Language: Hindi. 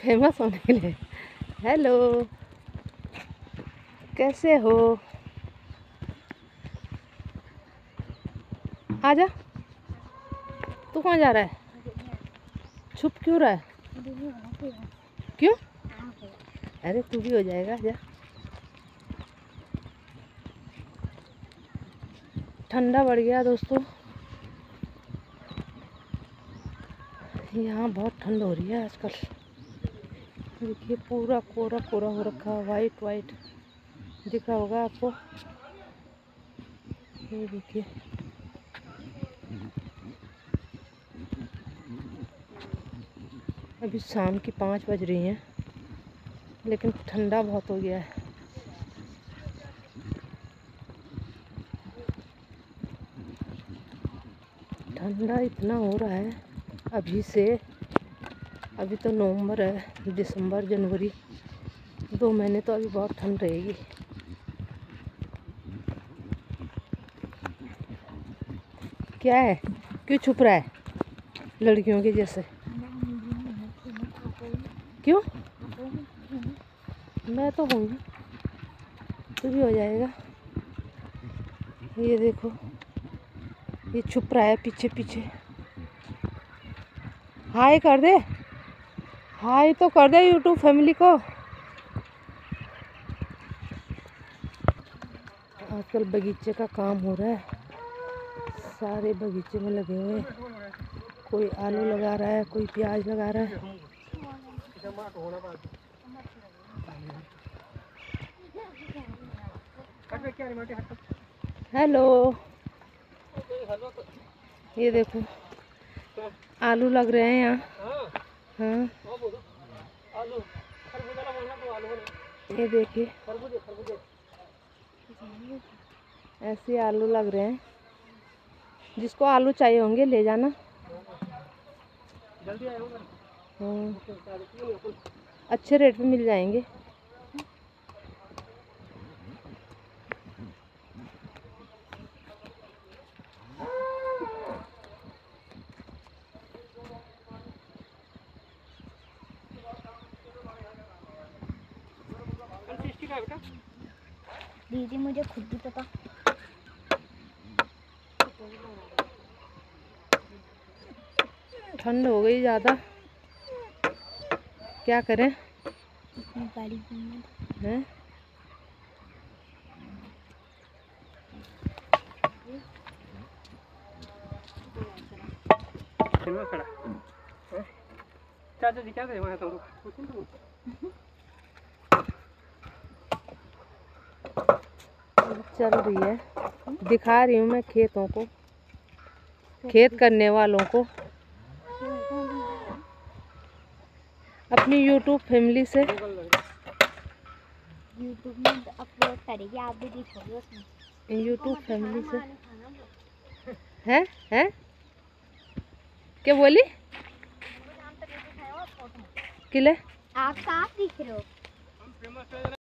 फेमस होने के लिए। हेलो, कैसे हो? आजा। तू कहाँ जा रहा है? छुप क्यों रहा है? क्यों? अरे तू भी हो जाएगा, आजा। ठंडा बढ़ गया दोस्तों, यहाँ बहुत ठंड हो रही है आजकल। देखिए पूरा कोरा कोरा हो रखा है, वाइट वाइट दिख रहा होगा आपको। ये देखिए, अभी शाम की 5 बज रही हैं, लेकिन ठंडा बहुत हो गया है। ठंडा इतना हो रहा है अभी से। अभी तो नवंबर है, दिसंबर, जनवरी, 2 महीने तो अभी बहुत ठंड रहेगी। क्या है? क्यों छुप रहा है लड़कियों के जैसे? क्यों? मैं तो हूँ, तू भी हो जाएगा। ये देखो, ये छुप रहा है पीछे पीछे। हाय कर दे, हाय तो कर दे यूट्यूब फैमिली को। आजकल बगीचे का काम हो रहा है, सारे बगीचे में लगे हुए हैं। कोई आलू लगा रहा है, कोई प्याज लगा रहा है। हेलो, ये देखो आलू लग रहे हैं यहाँ। हाँ, ये देखिए ऐसे आलू लग रहे हैं। जिसको आलू चाहिए होंगे ले जाना। अच्छे रेट पे मिल जाएंगे। दीदी मुझे खुद भी पता। ठंड हो गई ज़्यादा, क्या करें? गाड़ी हैं? चाचा जी क्या थे वहाँ तो चल रही है, दिखा रही हूँ मैं खेतों को, खेत करने वालों को, अपनी यूट्यूब फैमिली से। यूट्यूब में अपलोड करेगी, आप भी देखोगे उसमें। यूट्यूब फैमिली से है क्या बोली? किले आप साफ दिख रहे हो।